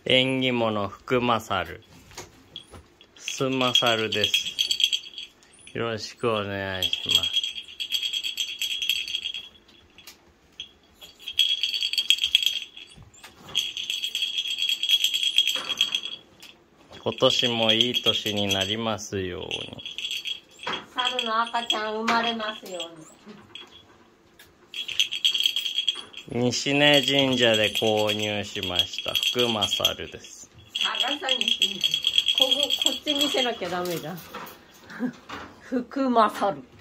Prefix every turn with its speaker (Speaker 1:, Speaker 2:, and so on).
Speaker 1: 縁起物福勝すんまさるです。よろしくお願いします。今年もいい年になりますように。
Speaker 2: 猿の赤ちゃん生まれますよ
Speaker 1: うに。西根神社で購入しました福勝です。
Speaker 2: こっち見せなきゃダメじゃん。福勝。